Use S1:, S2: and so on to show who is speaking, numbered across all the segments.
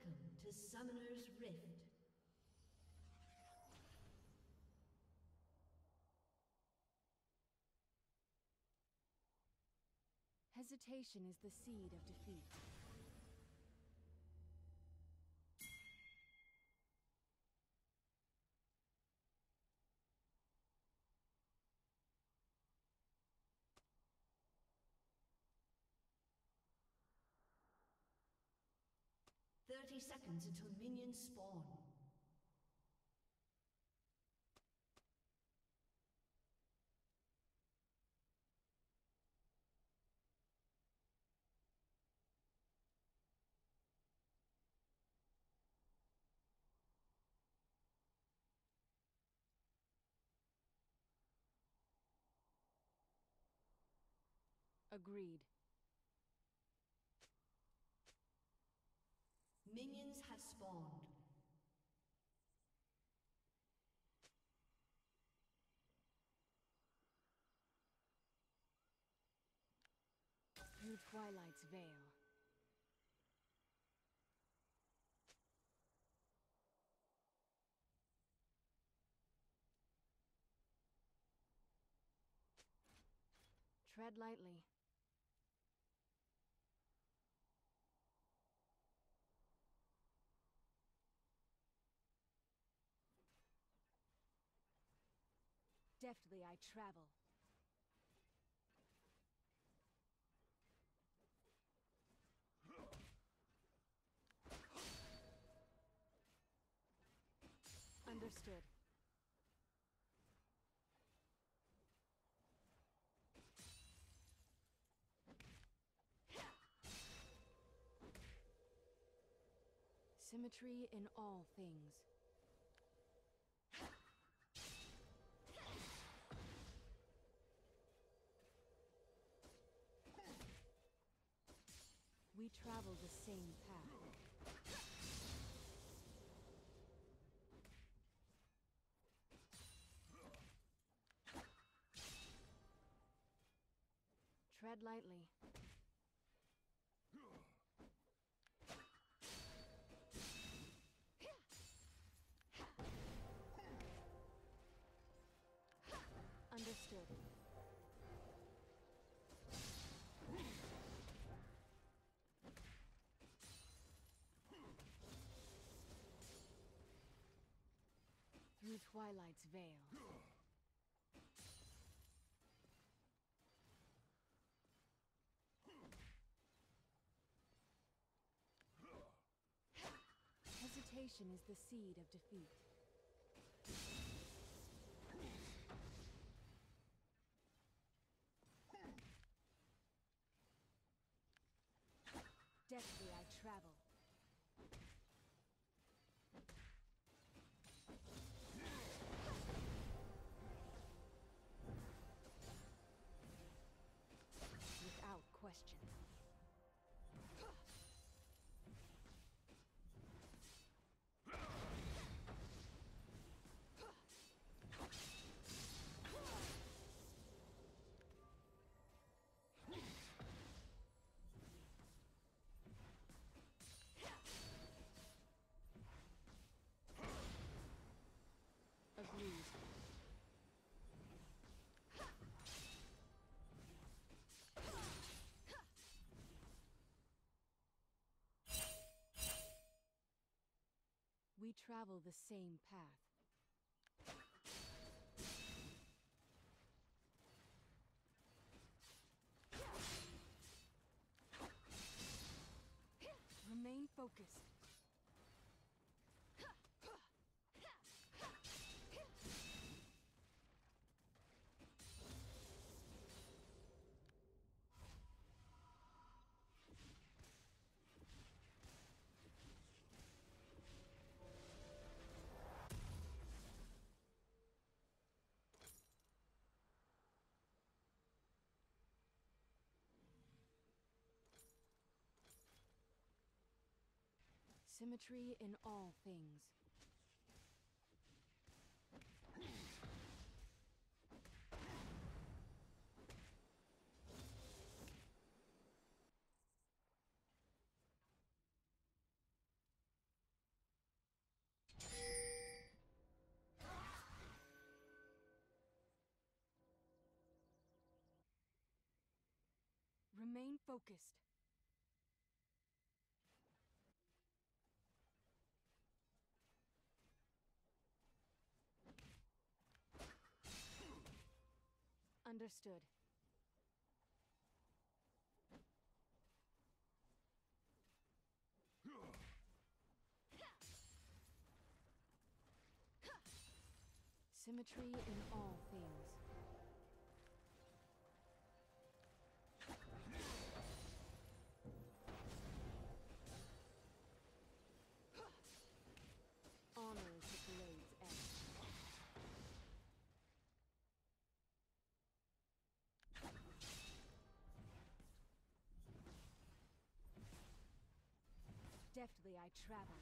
S1: Welcome to Summoner's Rift.
S2: Hesitation is the seed of defeat.
S1: "30 seconds until minions spawn."
S2: Agreed.
S1: Minions have spawned.
S2: Through Twilight's veil. Tread lightly. Deftly I travel. Understood. Symmetry in all things. We travel the same path. Tread lightly. Understood. Through Twilight's veil. Hesitation is the seed of defeat. Deftly I travel. Without question. Agreed. We travel the same path. Remain focused. Symmetry in all things. Remain focused. Understood. Symmetry in all things. Honor is the blade's edge. Deftly I travel.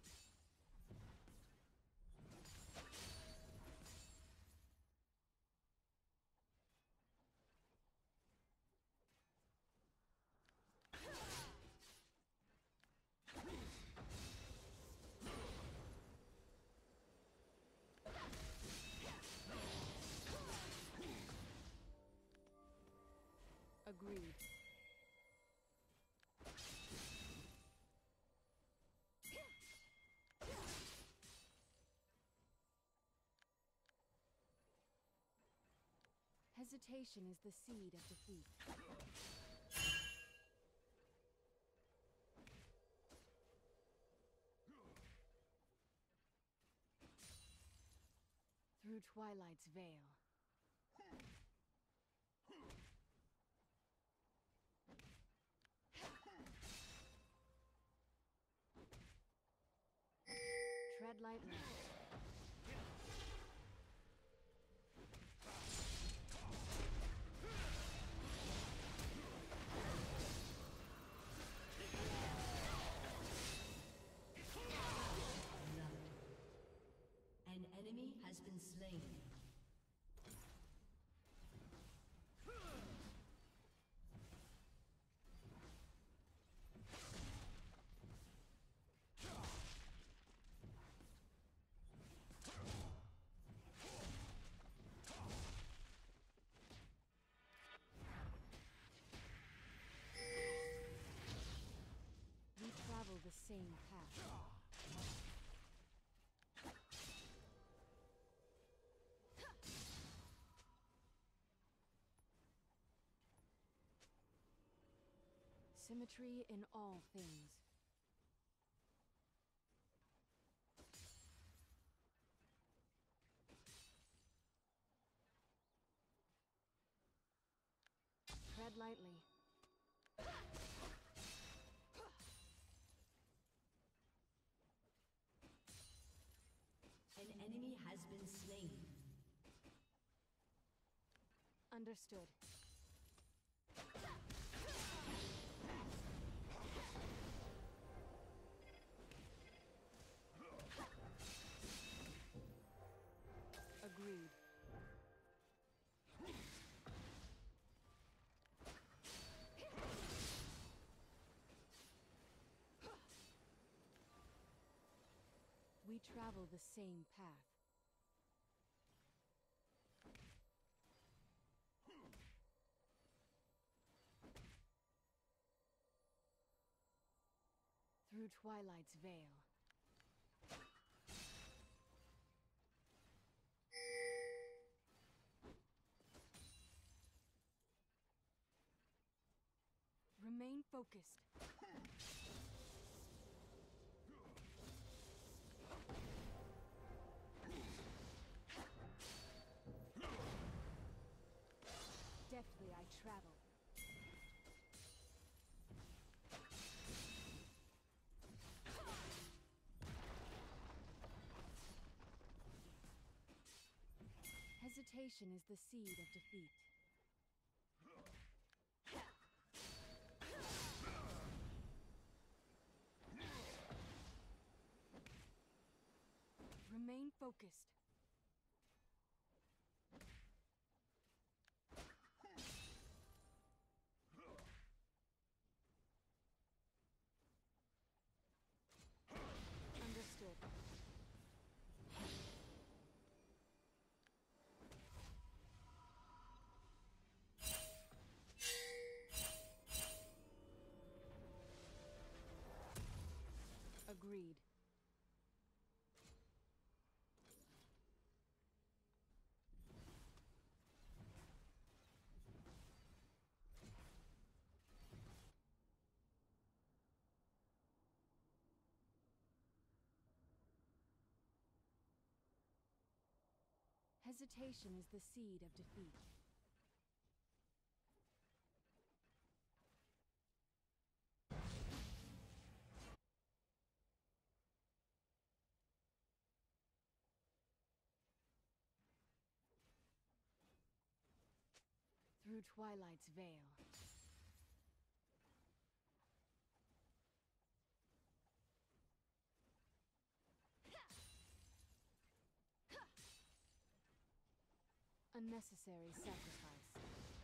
S2: Agreed. Hesitation is the seed of defeat. Through Twilight's veil. Tread lightly.
S1: An enemy has been slain.
S2: We travel the same path. Symmetry in all things. Tread lightly.
S1: An enemy has been slain.
S2: Understood. Agreed. We travel the same path. Through Twilight's veil. Remain focused. Deftly I travel. Hesitation is the seed of defeat. Remain focused. Understood. Agreed. Hesitation is the seed of defeat. Through Twilight's veil. Unnecessary sacrifice.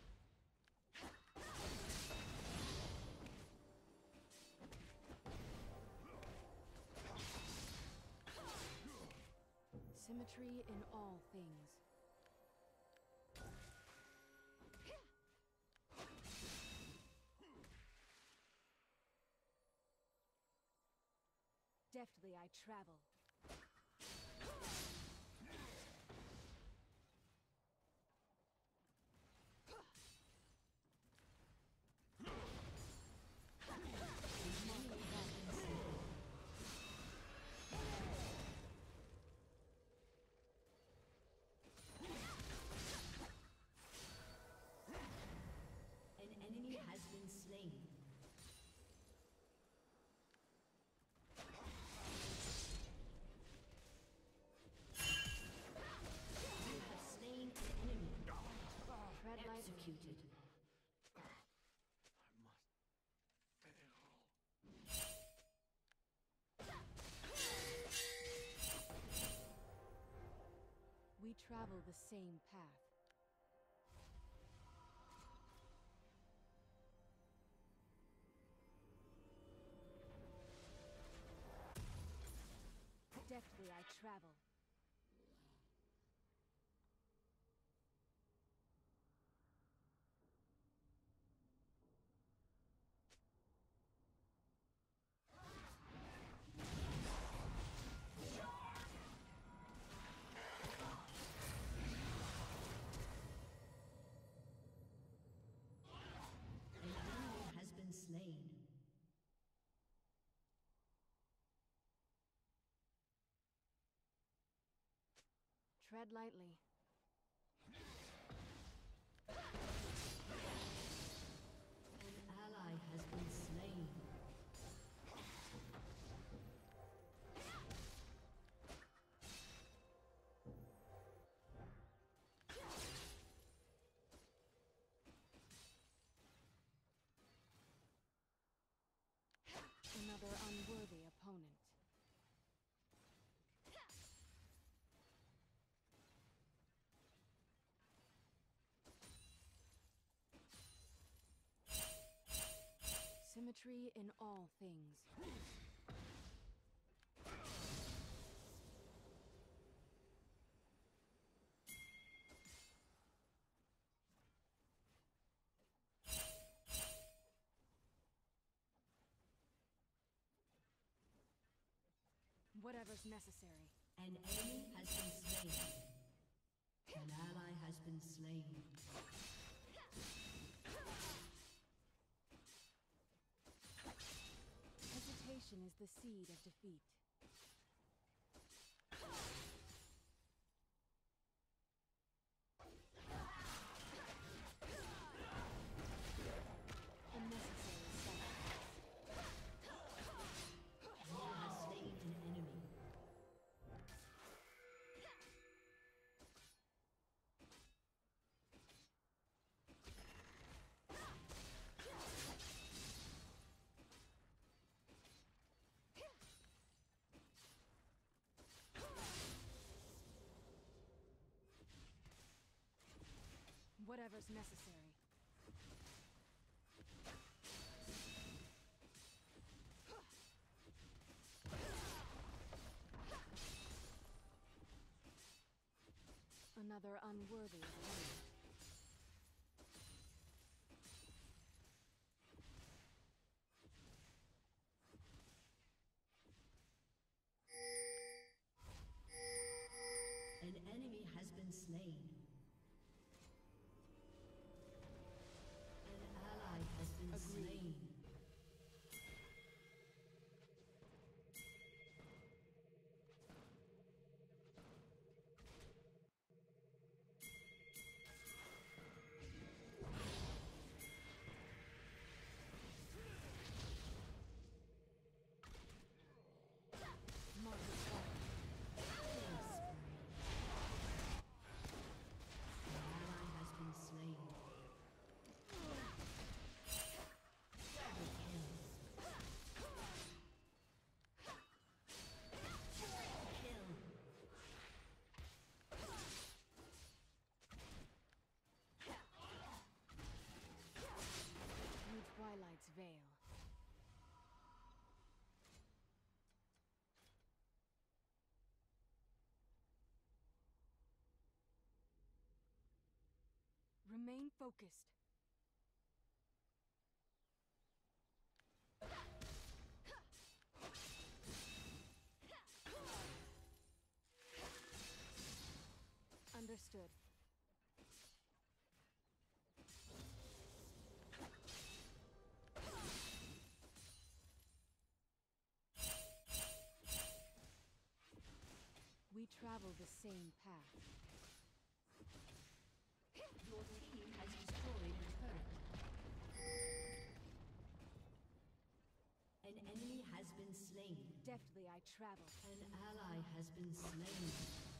S2: Symmetry in all things. Deftly I travel.
S1: An enemy has been slain. Executed.
S2: We travel the same path. Deftly I travel.
S1: Slain.
S2: Tread lightly.
S1: An ally has been slain.
S2: Another unworthy opponent. Symmetry in all things. Whatever's necessary.
S1: An enemy has been slain. An ally has been slain.
S2: Hesitation is the seed of defeat. Whatever's necessary. Another unworthy opponent. Remain focused. Understood. We travel the same path.
S1: Your team has destroyed a turret. An enemy has been slain.
S2: Deftly I travel.
S1: An ally has been slain.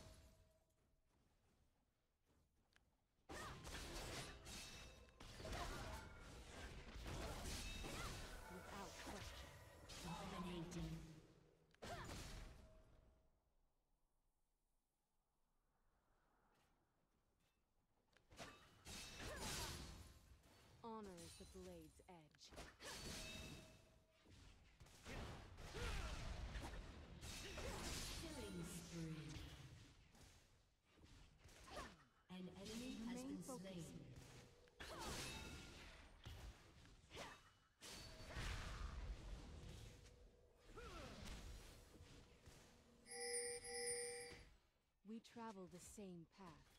S2: Without question.
S1: Dominating.
S2: Honor is the blade's edge.
S1: Killing spree. An enemy has been slain.
S2: We travel the same path.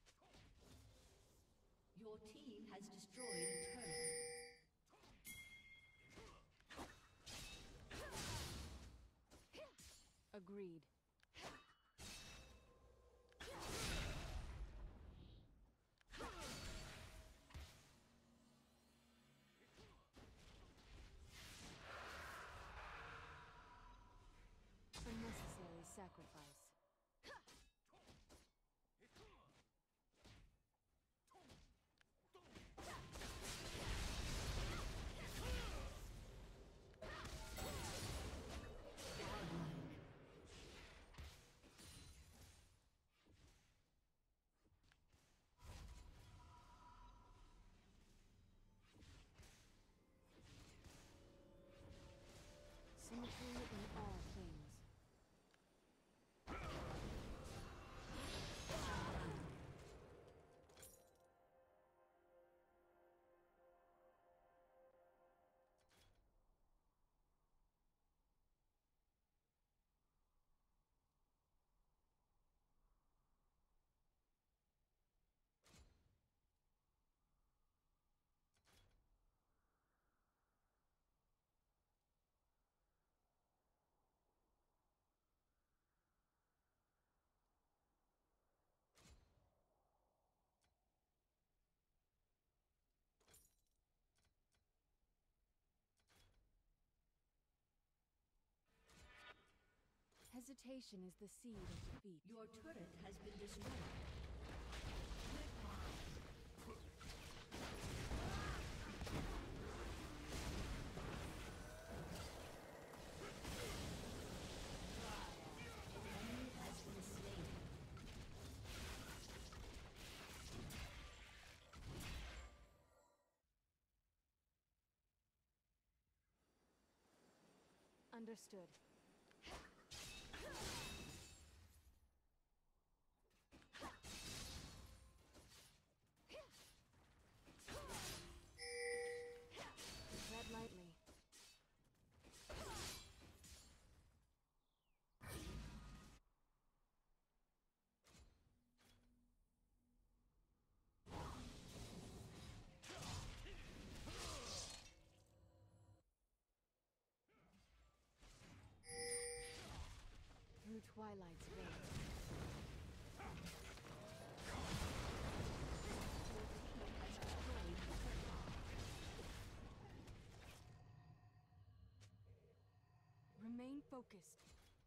S1: Your team has destroyed a turret.
S2: Agreed. Unnecessary sacrifice. Symmetry in all things. Hesitation is the seed of defeat.
S1: Your turret has been destroyed.
S2: Understood. Tread lightly. Through Twilight's veil. Remain focused.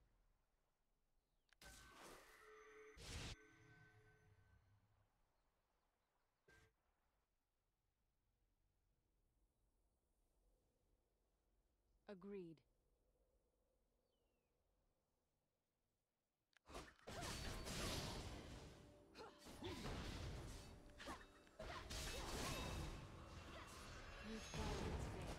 S2: Agreed. Through Twilight's veil.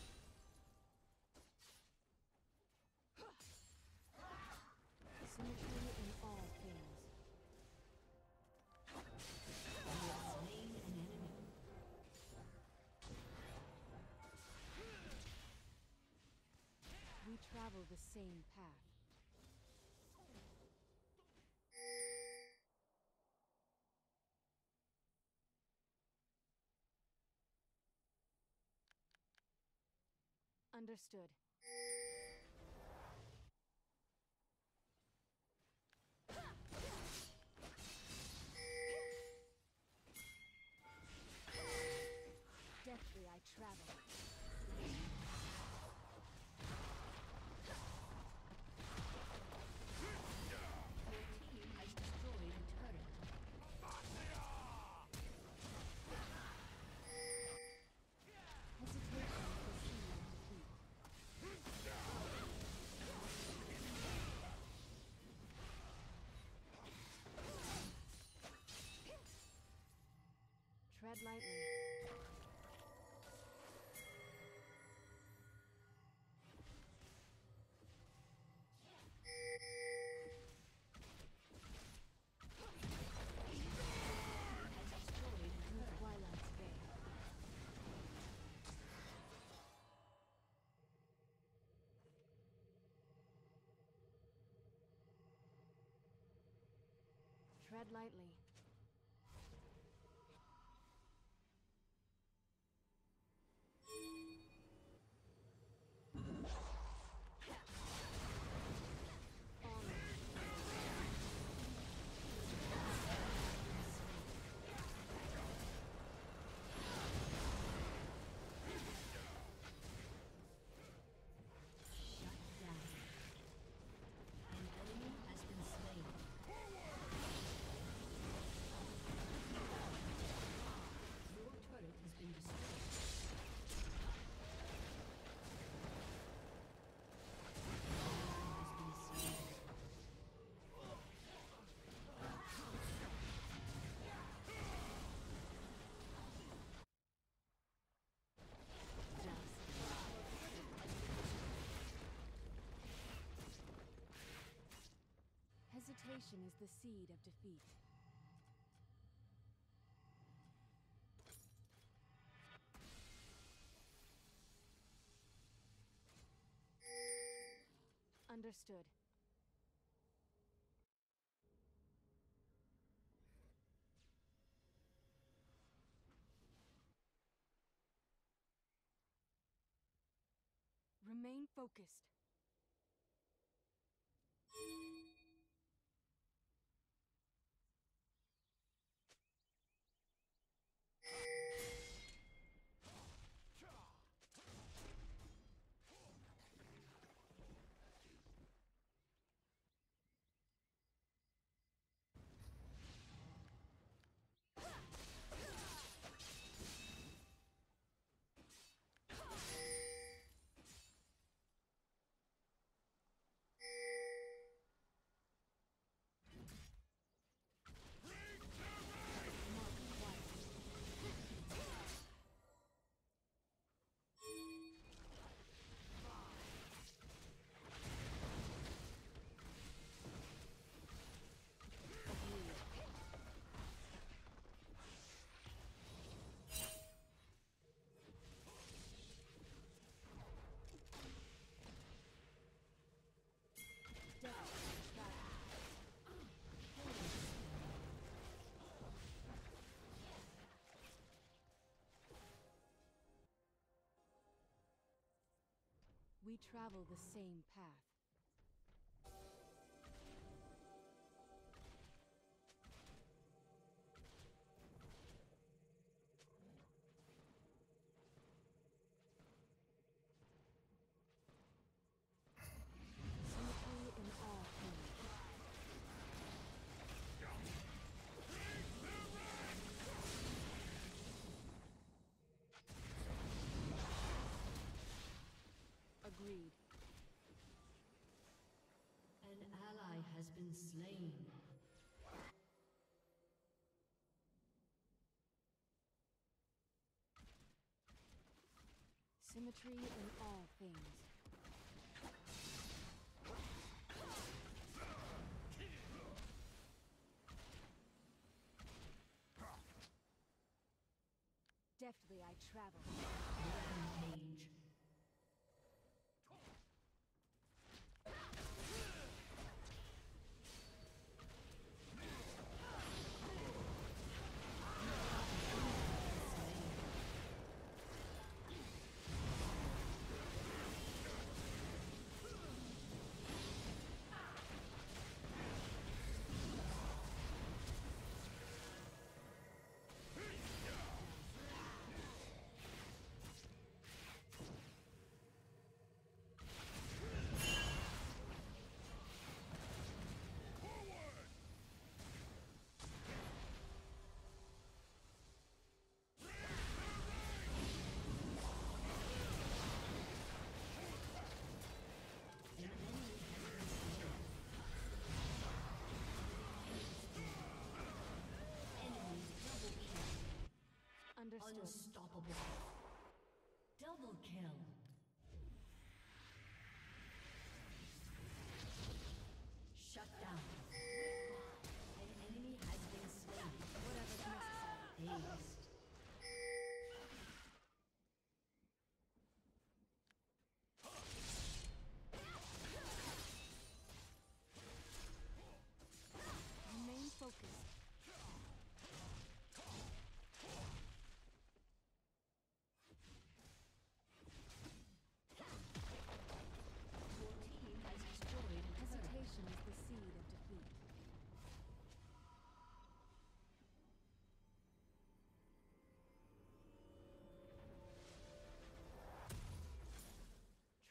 S2: Symmetry travel the same path. Understood. Deftly I travel. Tread lightly. Twilight's veil. Tread lightly. Hesitation is the seed of defeat. Understood. Remain focused. We travel the same path. Symmetry in all things. Agreed.
S1: An ally has been slain.
S2: Symmetry in all things. Deftly I travel.
S1: Rampage.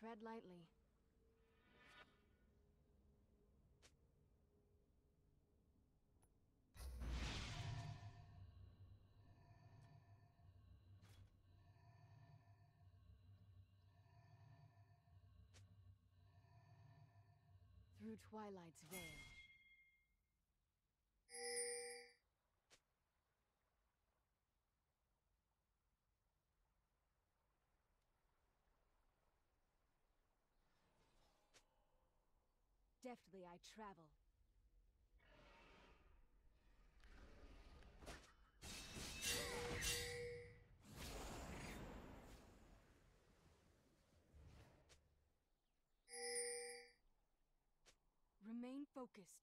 S2: Tread lightly. Through Twilight's veil. Deftly I travel. Remain focused.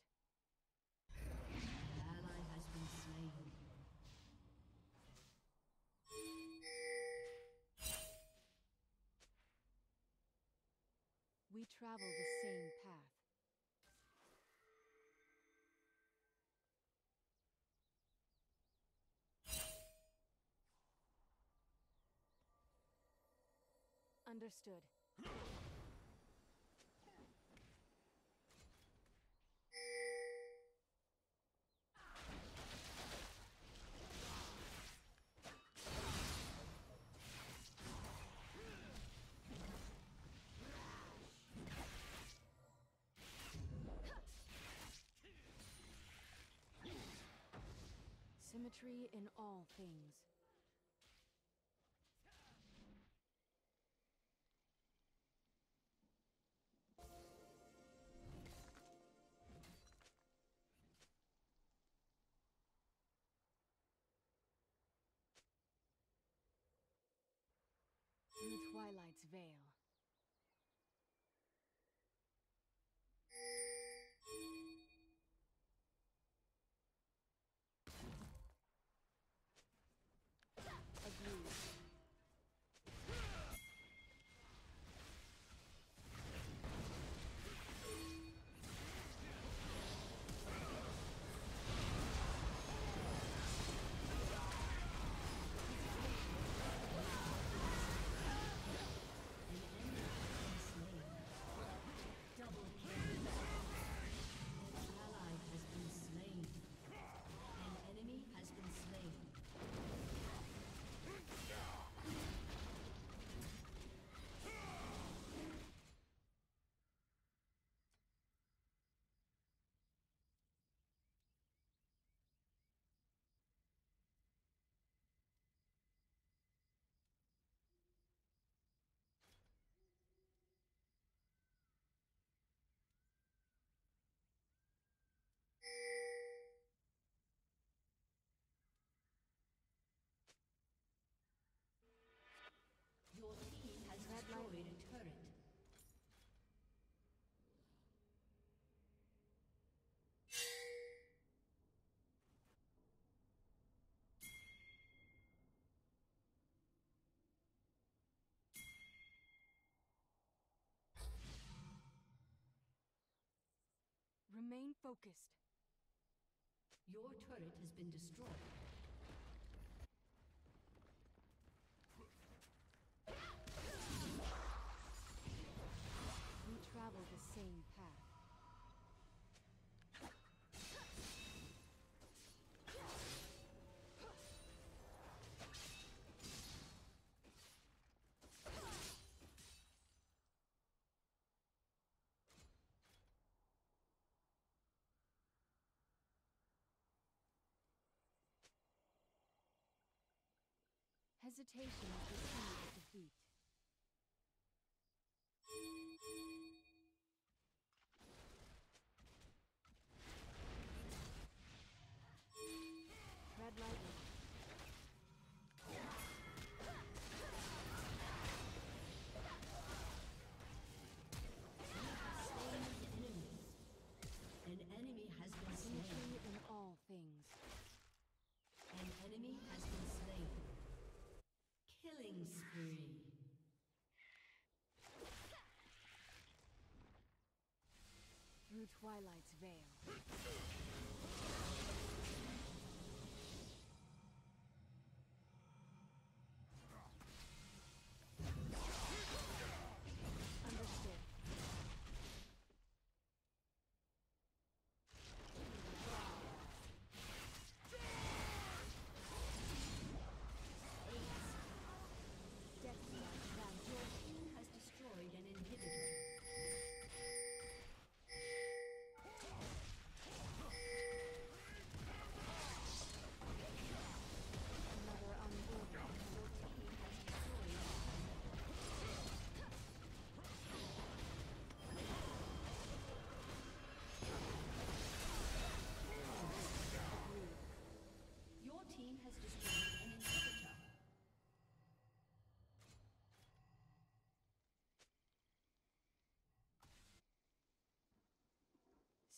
S1: An ally has been slain.
S2: We travel the same path. Understood. Symmetry in all things. Through Twilight's veil. Agreed.
S1: Double kill. An ally has been slain. An enemy has been slain. Your team has destroyed a turret.
S2: Remain focused.
S1: Your turret has been destroyed.
S2: We travel the same path. Hesitation is the key of defeat. Tread lightly.
S1: An enemy has been slain.
S2: Symmetry in all things.
S1: An enemy has been slain. Killing spree.
S2: Through Twilight's veil. Understood.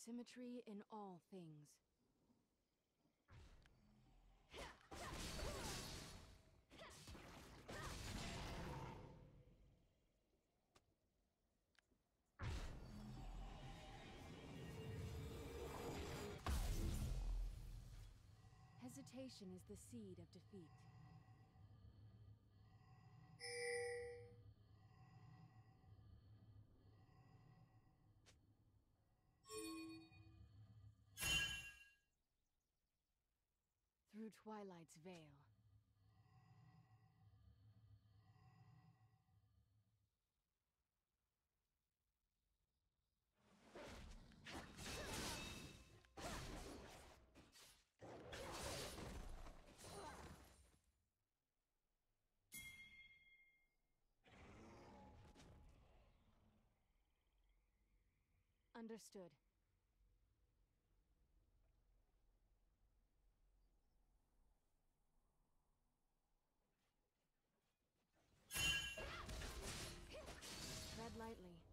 S2: Symmetry in all things. Hesitation is the seed of defeat. Through Twilight's veil. Understood. Tread lightly.